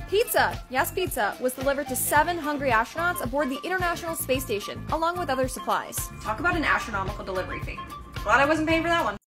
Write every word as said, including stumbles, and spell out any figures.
Pizza, yes pizza, was delivered to seven hungry astronauts aboard the International Space Station, along with other supplies. Talk about an astronomical delivery fee. Glad I wasn't paying for that one.